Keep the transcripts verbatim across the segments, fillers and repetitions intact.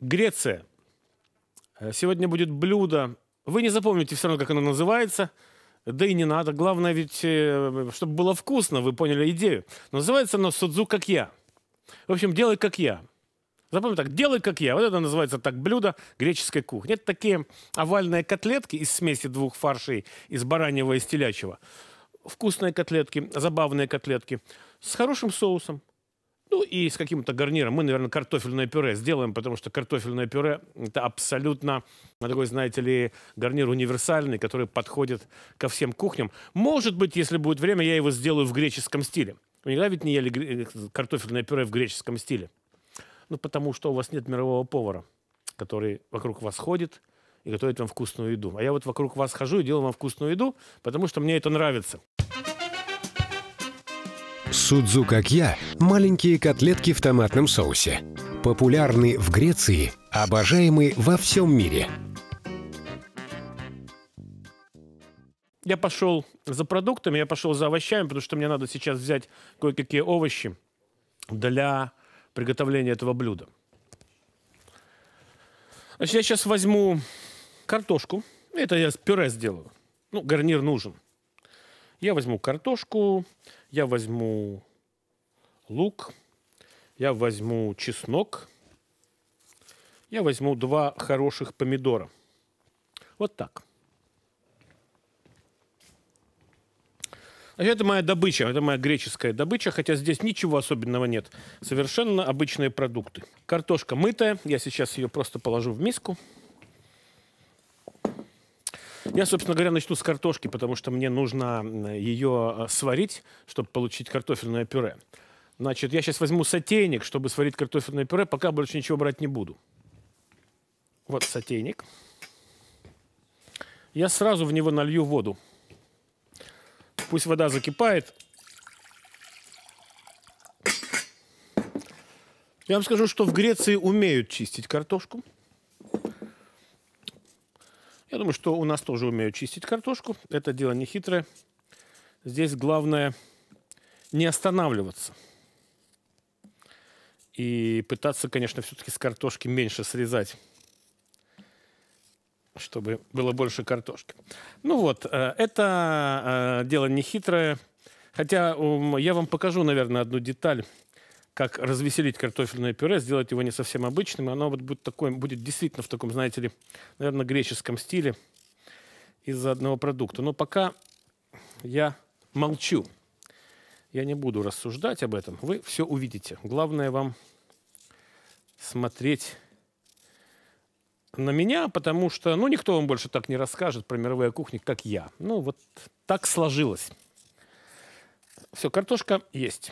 Греция. Сегодня будет блюдо. Вы не запомните все равно, как оно называется. Да и не надо. Главное ведь, чтобы было вкусно, вы поняли идею. Называется оно судзу как я. В общем, делай как я. Запомни так, делай как я. Вот это называется так блюдо греческой кухни. Это такие овальные котлетки из смеси двух фаршей, из бараньего и из телячьего. Вкусные котлетки, забавные котлетки с хорошим соусом. Ну и с каким-то гарниром. Мы, наверное, картофельное пюре сделаем, потому что картофельное пюре – это абсолютно такой, знаете ли, гарнир универсальный, который подходит ко всем кухням. Может быть, если будет время, я его сделаю в греческом стиле. Вы никогда ведь не ели картофельное пюре в греческом стиле? Ну, потому что у вас нет мирового повара, который вокруг вас ходит и готовит вам вкусную еду. А я вот вокруг вас хожу и делаю вам вкусную еду, потому что мне это нравится. Судзу как я – маленькие котлетки в томатном соусе. Популярны в Греции, обожаемы во всем мире. Я пошел за продуктами, я пошел за овощами, потому что мне надо сейчас взять кое-какие овощи для приготовления этого блюда. Значит, я сейчас возьму картошку. Это я с пюре сделаю. Ну, гарнир нужен. Я возьму картошку, я возьму лук, я возьму чеснок, я возьму два хороших помидора. Вот так. Это моя добыча, это моя греческая добыча, хотя здесь ничего особенного нет. Совершенно обычные продукты. Картошка мытая, я сейчас ее просто положу в миску. Я, собственно говоря, начну с картошки, потому что мне нужно ее сварить, чтобы получить картофельное пюре. Значит, я сейчас возьму сотейник, чтобы сварить картофельное пюре, пока больше ничего брать не буду. Вот сотейник. Я сразу в него налью воду. Пусть вода закипает. Я вам скажу, что в Греции умеют чистить картошку. Я думаю, что у нас тоже умеют чистить картошку. Это дело не хитрое. Здесь главное не останавливаться. И пытаться, конечно, все-таки с картошки меньше срезать, чтобы было больше картошки. Ну вот, это дело не хитрое. Хотя я вам покажу, наверное, одну деталь, как развеселить картофельное пюре, сделать его не совсем обычным. Оно вот будет, такое, будет действительно в таком, знаете ли, наверное, греческом стиле из-за одного продукта. Но пока я молчу. Я не буду рассуждать об этом. Вы все увидите. Главное вам смотреть на меня, потому что, ну, никто вам больше так не расскажет про мировые кухни, как я. Ну, вот так сложилось. Все, картошка есть.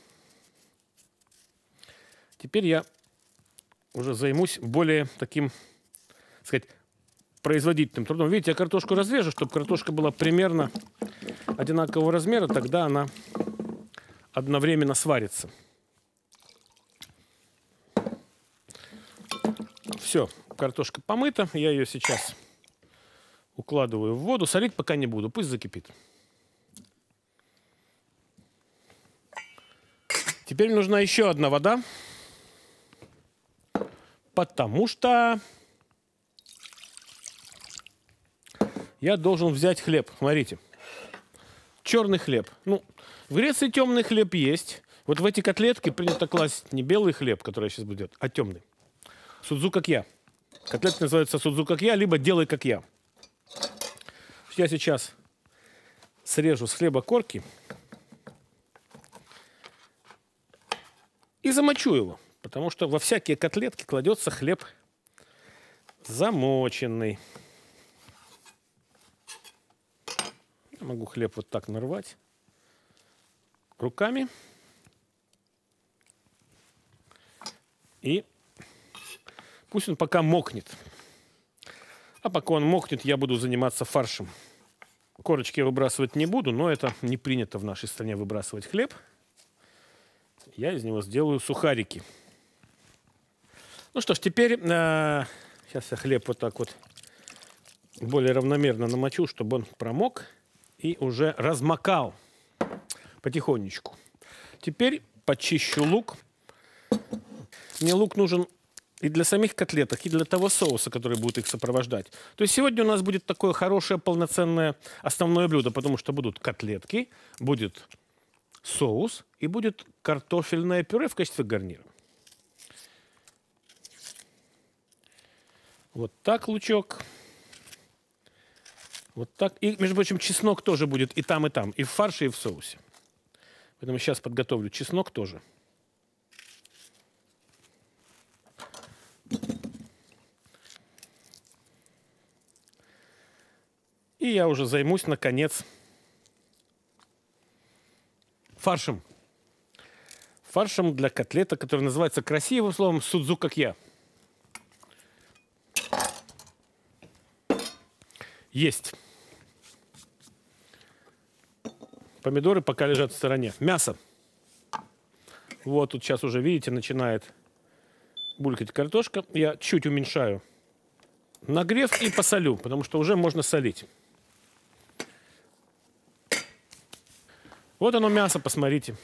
Теперь я уже займусь более таким, так сказать, производительным трудом. Видите, я картошку разрежу, чтобы картошка была примерно одинакового размера, тогда она одновременно сварится. Все, картошка помыта, я ее сейчас укладываю в воду. Солить пока не буду, пусть закипит. Теперь нужна еще одна вода. Потому что я должен взять хлеб. Смотрите. Черный хлеб. Ну, в Греции темный хлеб есть. Вот в эти котлетки принято класть не белый хлеб, который сейчас будет, а темный. Судзу как я. Котлетки называются судзу как я, либо делай как я. Я сейчас срежу с хлеба корки и замочу его. Потому что во всякие котлетки кладется хлеб замоченный. Я могу хлеб вот так нарвать руками. И пусть он пока мокнет. А пока он мокнет, я буду заниматься фаршем. Корочки я выбрасывать не буду, но это не принято в нашей стране выбрасывать хлеб. Я из него сделаю сухарики. Ну что ж, теперь э, сейчас я хлеб вот так вот более равномерно намочу, чтобы он промок и уже размокал потихонечку. Теперь почищу лук. Мне лук нужен и для самих котлеток, и для того соуса, который будет их сопровождать. То есть сегодня у нас будет такое хорошее, полноценное основное блюдо, потому что будут котлетки, будет соус и будет картофельное пюре в качестве гарнира. Вот так лучок. Вот так. И, между прочим, чеснок тоже будет и там, и там, и в фарше, и в соусе. Поэтому сейчас подготовлю чеснок тоже. И я уже займусь, наконец, фаршем. Фаршем для котлета, который называется красивым словом судзу как я. Есть. Помидоры пока лежат в стороне. Мясо. Вот тут сейчас уже, видите, начинает булькать картошка. Я чуть уменьшаю нагрев и посолю, потому что уже можно солить. Вот оно мясо, посмотрите.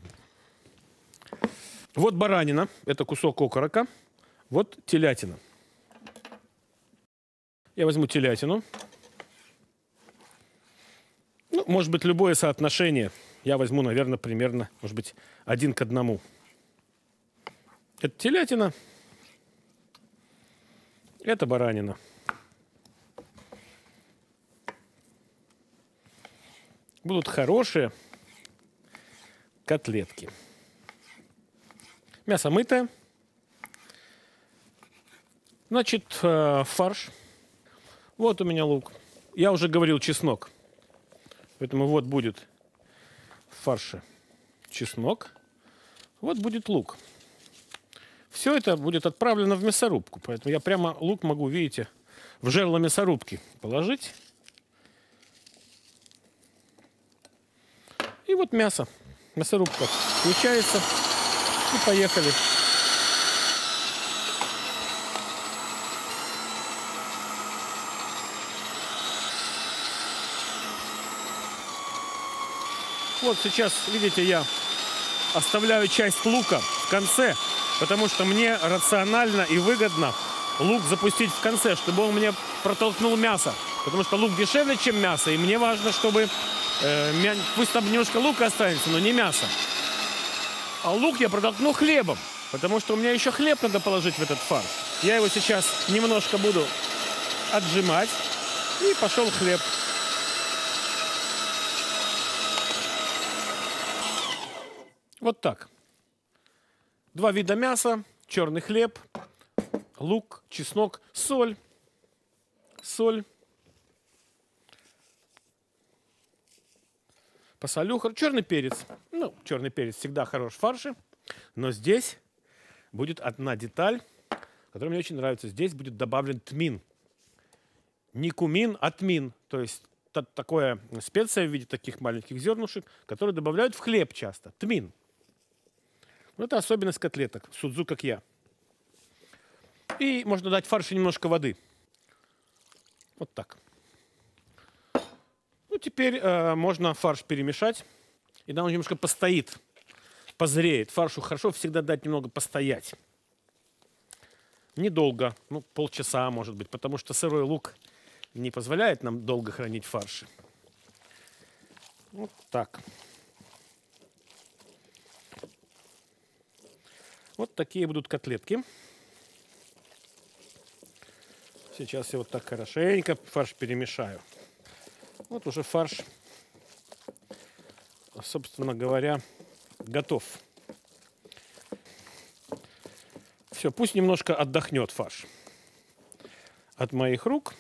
Вот баранина, это кусок окорока. Вот телятина. Я возьму телятину. Ну, может быть, любое соотношение. Я возьму, наверное, примерно, может быть, один к одному. Это телятина. Это баранина. Будут хорошие котлетки. Мясо мытое. Значит, фарш. Вот у меня лук. Я уже говорил чеснок. Поэтому вот будет в фарше чеснок. Вот будет лук. Все это будет отправлено в мясорубку. Поэтому я прямо лук могу, видите, в жерло мясорубки положить. И вот мясо. Мясорубка включается. И поехали. Вот сейчас, видите, я оставляю часть лука в конце, потому что мне рационально и выгодно лук запустить в конце, чтобы он мне протолкнул мясо. Потому что лук дешевле, чем мясо, и мне важно, чтобы э, пусть там немножко лука останется, но не мясо. А лук я протолкну хлебом, потому что у меня еще хлеб надо положить в этот фарш. Я его сейчас немножко буду отжимать, и пошел хлеб. Вот так. Два вида мяса, черный хлеб, лук, чеснок, соль. Соль. Посолю. Черный перец. Ну, черный перец всегда хорош в фарше. Но здесь будет одна деталь, которая мне очень нравится. Здесь будет добавлен тмин. Не кумин, а тмин. То есть такое специя в виде таких маленьких зернышек, которые добавляют в хлеб часто. Тмин. Ну, это особенность котлеток. Судзу как я. И можно дать в фарше немножко воды. Вот так. Ну, теперь э, можно фарш перемешать. И да, он немножко постоит, позреет. Фаршу хорошо всегда дать немного постоять. Недолго, ну, полчаса, может быть, потому что сырой лук не позволяет нам долго хранить фарши. Вот так. Вот такие будут котлетки. Сейчас я вот так хорошенько фарш перемешаю. Вот уже фарш, собственно говоря, готов. Все, пусть немножко отдохнет фарш от моих рук.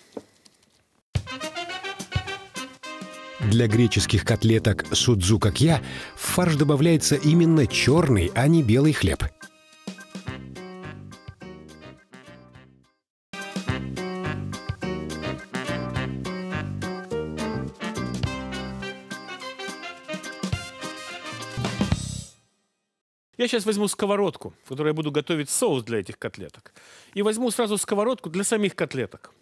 Для греческих котлеток судзу как я в фарш добавляется именно черный, а не белый хлеб. Я сейчас возьму сковородку, в которой я буду готовить соус для этих котлеток. И возьму сразу сковородку для самих котлеток.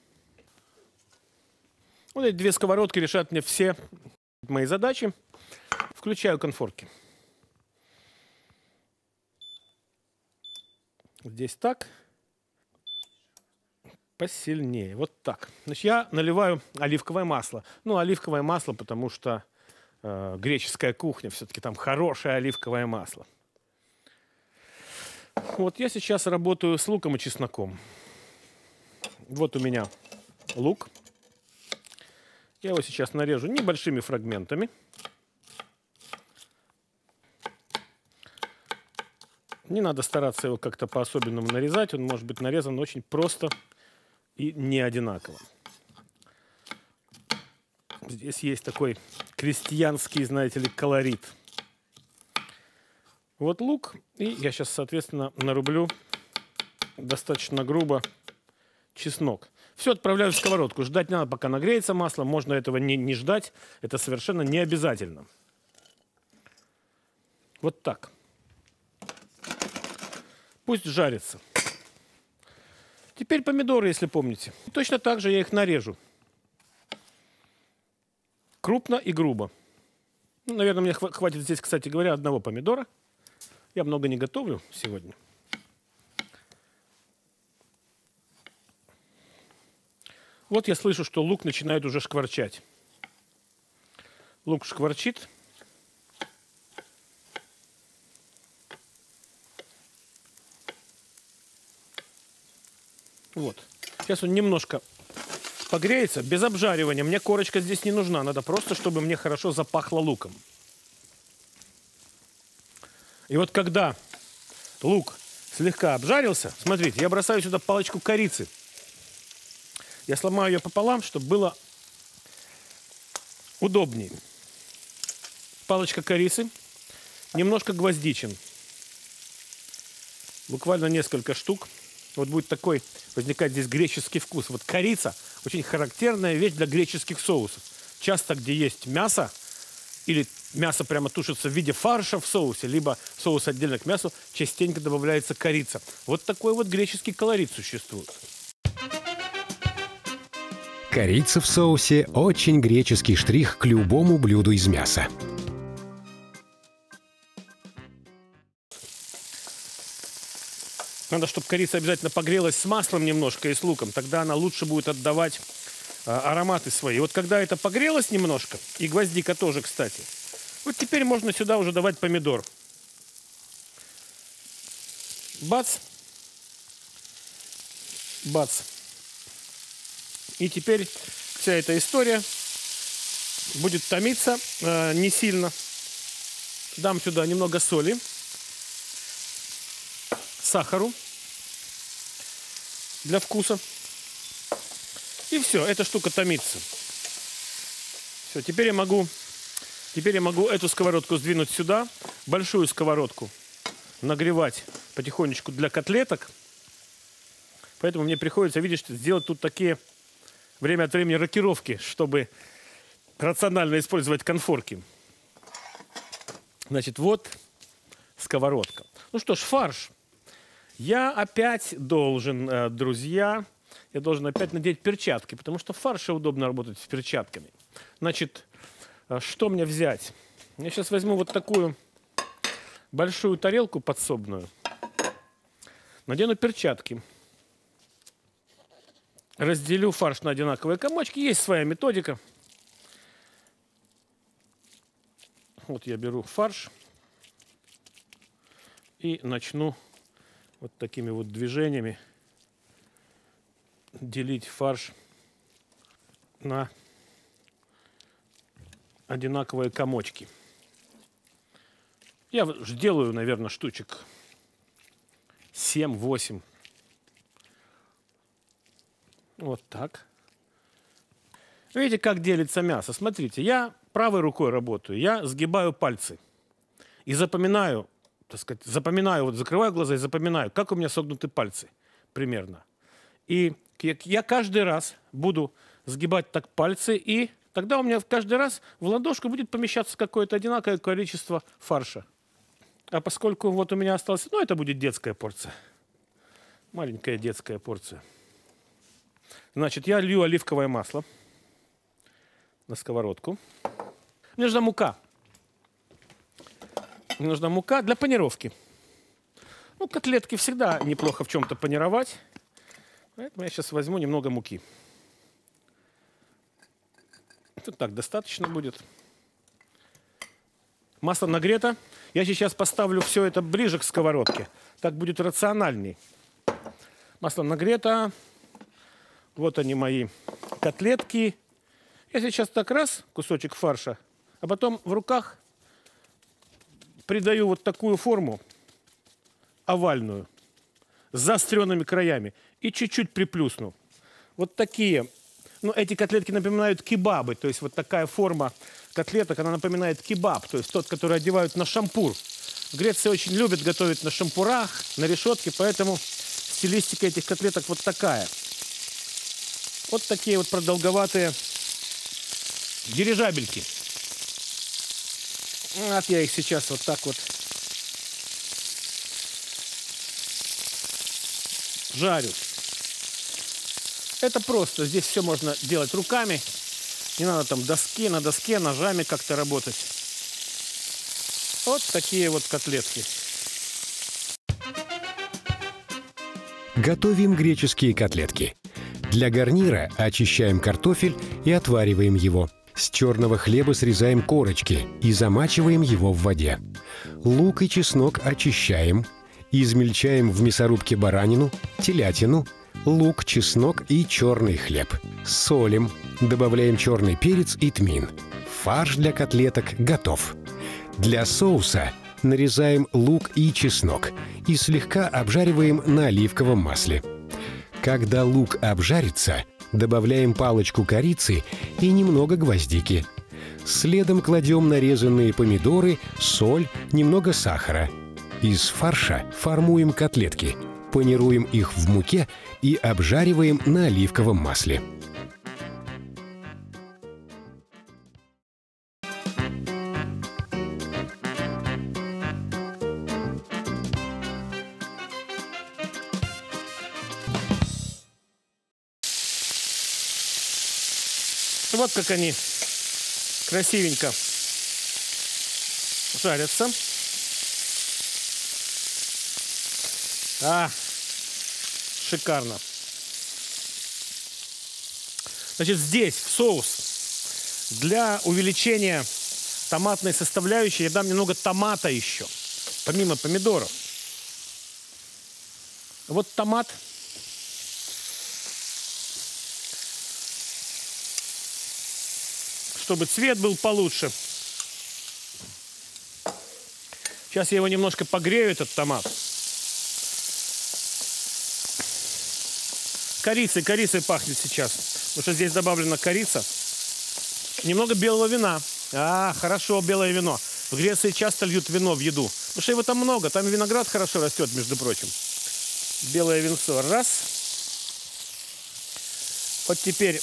Вот эти две сковородки решат мне все мои задачи. Включаю конфорки. Здесь так. посильнее. Вот так. Значит, я наливаю оливковое масло. Ну, оливковое масло, потому что э, греческая кухня, все-таки там хорошее оливковое масло. Вот я сейчас работаю с луком и чесноком. Вот у меня лук. Я его сейчас нарежу небольшими фрагментами. Не надо стараться его как-то по-особенному нарезать. Он может быть нарезан очень просто и не одинаково. Здесь есть такой крестьянский, знаете ли, колорит. Вот лук. И я сейчас, соответственно, нарублю достаточно грубо чеснок. Все отправляю в сковородку. Ждать не надо, пока нагреется масло. Можно этого не, не ждать. Это совершенно не обязательно. Вот так. Пусть жарится. Теперь помидоры, если помните. Точно так же я их нарежу. Крупно и грубо. Ну, наверное, мне хватит здесь, кстати говоря, одного помидора. Я много не готовлю сегодня. Вот я слышу, что лук начинает уже шкварчать. Лук шкварчит. Вот. Сейчас он немножко погреется. Без обжаривания. Мне корочка здесь не нужна. Надо просто, чтобы мне хорошо запахло луком. И вот когда лук слегка обжарился, смотрите, я бросаю сюда палочку корицы. Я сломаю ее пополам, чтобы было удобнее. Палочка корицы, немножко гвоздичин. Буквально несколько штук. Вот будет такой возникать здесь греческий вкус. Вот корица очень характерная вещь для греческих соусов. Часто, где есть мясо, или мясо прямо тушится в виде фарша в соусе, либо соус отдельно к мясу, частенько добавляется корица. Вот такой вот греческий колорит существует. Корица в соусе – очень греческий штрих к любому блюду из мяса. Надо, чтобы корица обязательно погрелась с маслом немножко и с луком. Тогда она лучше будет отдавать а, ароматы свои. Вот когда это погрелось немножко, и гвоздика тоже, кстати, вот теперь можно сюда уже давать помидор. Бац. Бац. И теперь вся эта история будет томиться э, не сильно. Дам сюда немного соли, сахару для вкуса. И все, эта штука томится. Все, теперь я могу, теперь я могу эту сковородку сдвинуть сюда, большую сковородку нагревать потихонечку для котлеток. Поэтому мне приходится, видишь, сделать тут такие время от времени рокировки, чтобы рационально использовать конфорки. Значит, вот сковородка. Ну что ж, фарш. Я опять должен, друзья, я должен опять надеть перчатки, потому что в фарше удобно работать с перчатками. Значит, что мне взять? Я сейчас возьму вот такую большую тарелку подсобную, надену перчатки, разделю фарш на одинаковые комочки. Есть своя методика. Вот я беру фарш и начну вот такими вот движениями делить фарш на одинаковые комочки. Я делаю, наверное, штучек семь-восемь. Вот так. Видите, как делится мясо? Смотрите, я правой рукой работаю, я сгибаю пальцы и запоминаю, так сказать, запоминаю, вот закрываю глаза и запоминаю, как у меня согнуты пальцы примерно. И я каждый раз буду сгибать так пальцы, и тогда у меня каждый раз в ладошку будет помещаться какое-то одинаковое количество фарша. А поскольку вот у меня осталось, ну, это будет детская порция. Маленькая детская порция. Значит, я лью оливковое масло на сковородку. Мне нужна мука. Мне нужна мука для панировки. Ну, котлетки всегда неплохо в чем-то панировать. Поэтому я сейчас возьму немного муки. Тут так достаточно будет. Масло нагрето. Я сейчас поставлю все это ближе к сковородке. Так будет рациональней. Масло нагрето. Вот они мои котлетки. Я сейчас так раз кусочек фарша, а потом в руках придаю вот такую форму овальную с заостренными краями и чуть-чуть приплюсну. Вот такие. Ну, эти котлетки напоминают кебабы. То есть вот такая форма котлеток, она напоминает кебаб. То есть тот, который одевают на шампур. В Греции очень любят готовить на шампурах, на решетке, поэтому стилистика этих котлеток вот такая. Вот такие вот продолговатые дирижабельки. Вот я их сейчас вот так вот жарю. Это просто. Здесь все можно делать руками. Не надо там доски, на доске, ножами как-то работать. Вот такие вот котлетки. Готовим греческие котлетки. Для гарнира очищаем картофель и отвариваем его. С черного хлеба срезаем корочки и замачиваем его в воде. Лук и чеснок очищаем. Измельчаем в мясорубке баранину, телятину, лук, чеснок и черный хлеб. Солим. Добавляем черный перец и тмин. Фарш для котлеток готов. Для соуса нарезаем лук и чеснок и слегка обжариваем на оливковом масле. Когда лук обжарится, добавляем палочку корицы и немного гвоздики. Следом кладем нарезанные помидоры, соль, немного сахара. Из фарша формуем котлетки, панируем их в муке и обжариваем на оливковом масле. Вот как они красивенько жарятся. А, шикарно. Значит, здесь в соус для увеличения томатной составляющей я дам немного томата еще, помимо помидоров. Вот томат. Чтобы цвет был получше. Сейчас я его немножко погрею, этот томат. Корицей, корицей пахнет сейчас. Потому что здесь добавлена корица. Немного белого вина. А, хорошо, белое вино. В Греции часто льют вино в еду. Потому что его там много. Там виноград хорошо растет, между прочим. Белое винцо. Раз. Вот теперь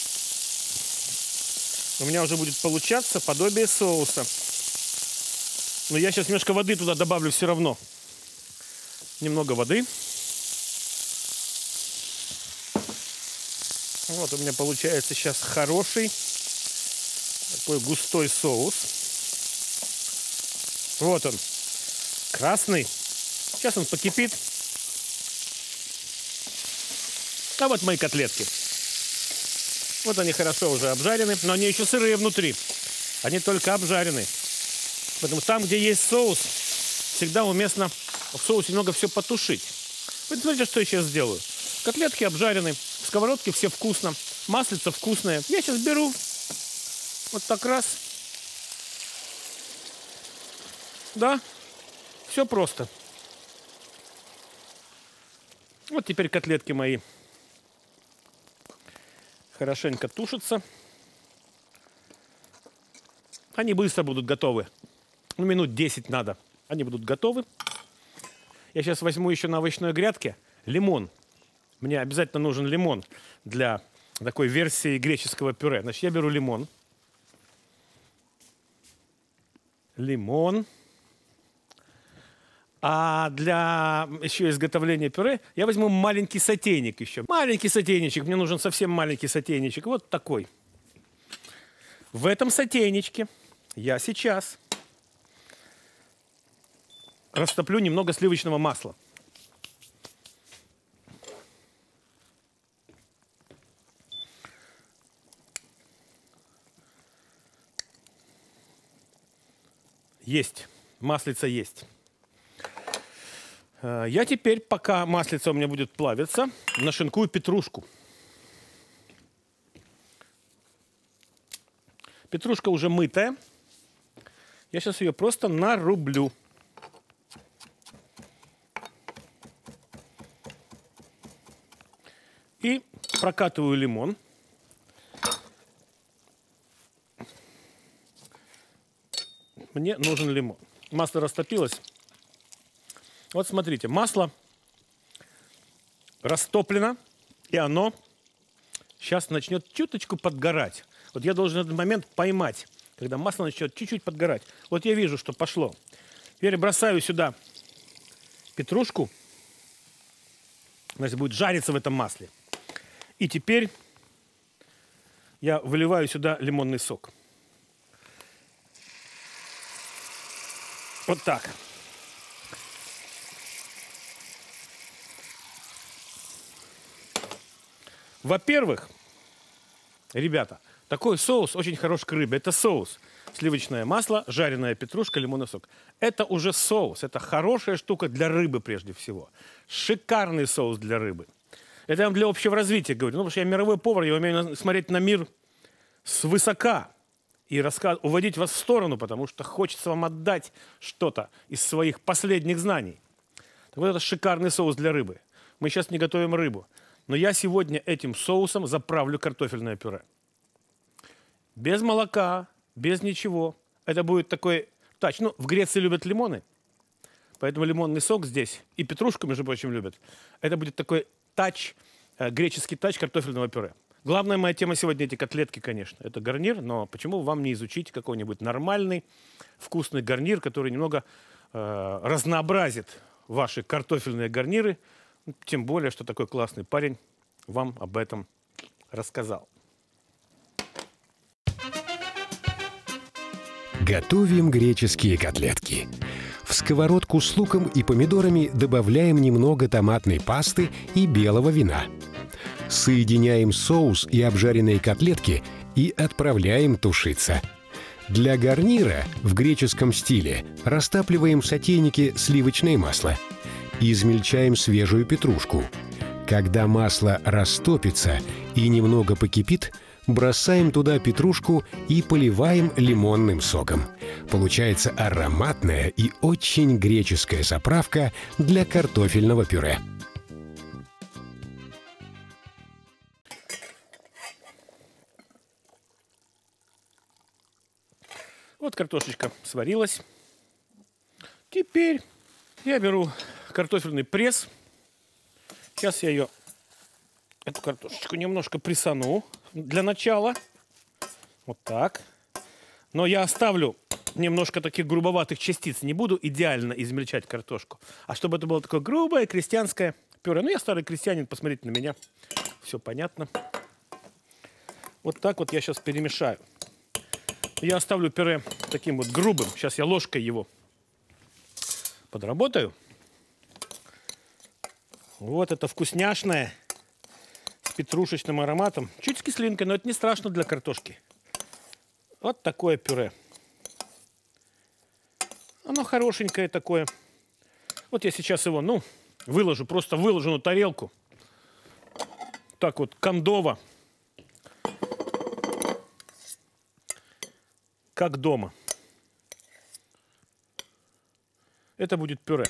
у меня уже будет получаться подобие соуса. Но я сейчас немножко воды туда добавлю все равно. Немного воды. Вот у меня получается сейчас хороший такой густой соус. Вот он. Красный. Сейчас он покипит. А вот мои котлетки. Вот они хорошо уже обжарены, но они еще сырые внутри. Они только обжарены. Поэтому там, где есть соус, всегда уместно в соусе немного все потушить. Вы смотрите, что я сейчас сделаю. Котлетки обжарены, в сковородке все вкусно, маслица вкусное. Я сейчас беру вот так раз. Да, все просто. Вот теперь котлетки мои хорошенько тушатся. Они быстро будут готовы. Ну, минут десять надо. Они будут готовы. Я сейчас возьму еще на овощной грядке лимон. Мне обязательно нужен лимон для такой версии греческого пюре. Значит, я беру лимон. Лимон. А для еще изготовления пюре я возьму маленький сотейник еще. Маленький сотейничек. Мне нужен совсем маленький сотейничек. Вот такой. В этом сотейничке я сейчас растоплю немного сливочного масла. Есть. Маслица есть. Я теперь, пока маслица у меня будет плавиться, нашинкую петрушку. Петрушка уже мытая. Я сейчас ее просто нарублю. И прокатываю лимон. Мне нужен лимон. Масло растопилось. Вот смотрите, масло растоплено, и оно сейчас начнет чуточку подгорать. Вот я должен этот момент поймать, когда масло начнет чуть-чуть подгорать. Вот я вижу, что пошло. Теперь бросаю сюда петрушку. Значит, будет жариться в этом масле. И теперь я выливаю сюда лимонный сок. Вот так. Во-первых, ребята, такой соус очень хорош к рыбе. Это соус. Сливочное масло, жареная петрушка, лимонный сок. Это уже соус. Это хорошая штука для рыбы прежде всего. Шикарный соус для рыбы. Это я вам для общего развития говорю. Ну, потому что я мировой повар, я умею смотреть на мир свысока и рассказ... уводить вас в сторону, потому что хочется вам отдать что-то из своих последних знаний. Так вот, это шикарный соус для рыбы. Мы сейчас не готовим рыбу. Но я сегодня этим соусом заправлю картофельное пюре. Без молока, без ничего. Это будет такой тач. Ну, в Греции любят лимоны, поэтому лимонный сок здесь. И петрушку, между прочим, любят. Это будет такой тач, э, греческий тач картофельного пюре. Главная моя тема сегодня эти котлетки, конечно. Это гарнир, но почему вам не изучить какой-нибудь нормальный, вкусный гарнир, который немного э, разнообразит ваши картофельные гарниры. Тем более, что такой классный парень вам об этом рассказал. Готовим греческие котлетки. В сковородку с луком и помидорами добавляем немного томатной пасты и белого вина. Соединяем соус и обжаренные котлетки и отправляем тушиться. Для гарнира в греческом стиле растапливаем в сотейнике сливочное масло. Измельчаем свежую петрушку. Когда масло растопится и немного покипит, бросаем туда петрушку и поливаем лимонным соком. Получается ароматная и очень греческая заправка для картофельного пюре. Вот картошечка сварилась. Теперь я беру картофельный пресс. Сейчас я ее, эту картошечку немножко прессану для начала. Вот так. Но я оставлю немножко таких грубоватых частиц. Не буду идеально измельчать картошку. А чтобы это было такое грубое крестьянское пюре. Ну, я старый крестьянин, посмотрите на меня. Все понятно. Вот так вот я сейчас перемешаю. Я оставлю пюре таким вот грубым. Сейчас я ложкой его подработаю. Вот это вкусняшное, с петрушечным ароматом. Чуть с кислинкой, но это не страшно для картошки. Вот такое пюре. Оно хорошенькое такое. Вот я сейчас его, ну, выложу, просто выложу на тарелку. Так вот, кондово. Как дома. Это будет пюре.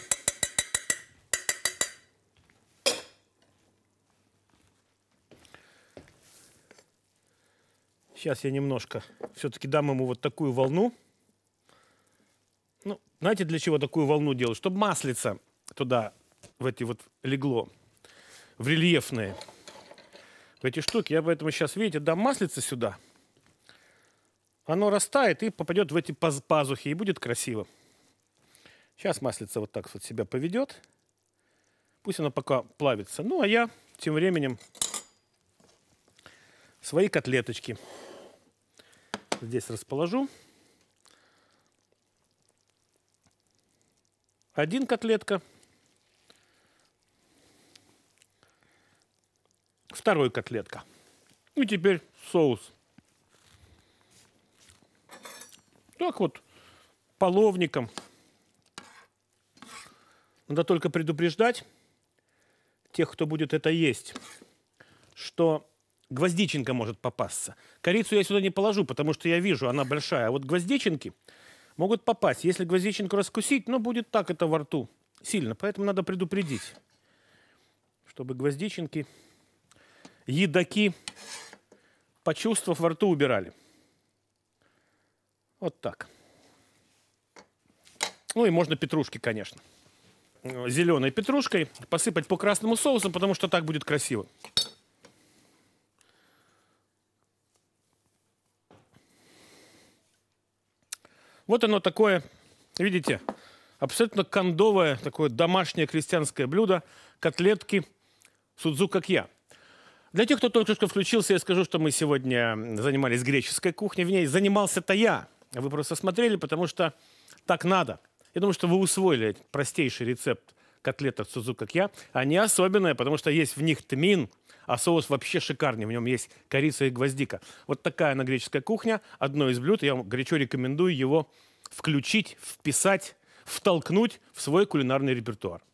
Сейчас я немножко все-таки дам ему вот такую волну. Ну, знаете, для чего такую волну делаю? Чтобы маслица туда, в эти вот легло, в рельефные, в эти штуки. Я поэтому сейчас, видите, дам маслица сюда. Оно растает и попадет в эти пазухи, и будет красиво. Сейчас маслица вот так вот себя поведет. Пусть оно пока плавится. Ну, а я тем временем свои котлеточки здесь расположу. Один котлетка. Второй котлетка. И теперь соус. Так вот половником. Надо только предупреждать тех, кто будет это есть, что гвоздичинка может попасться. Корицу я сюда не положу, потому что я вижу, она большая. А вот гвоздичинки могут попасть. Если гвоздичинку раскусить, ну, будет так это во рту сильно. Поэтому надо предупредить, чтобы гвоздичинки, едоки, почувствовав, во рту убирали. Вот так. Ну и можно петрушки, конечно. Зеленой петрушкой посыпать по красному соусу, потому что так будет красиво. Вот оно такое, видите, абсолютно кондовое, такое домашнее крестьянское блюдо, котлетки судзу как я. Для тех, кто только что включился, я скажу, что мы сегодня занимались греческой кухней. В ней занимался-то я. Вы просто смотрели, потому что так надо. Я думаю, что вы усвоили простейший рецепт котлеток судзу как я. Они особенные, потому что есть в них тмин, а соус вообще шикарный. В нем есть корица и гвоздика. Вот такая она греческая кухня. Одно из блюд. Я вам горячо рекомендую его включить, вписать, втолкнуть в свой кулинарный репертуар.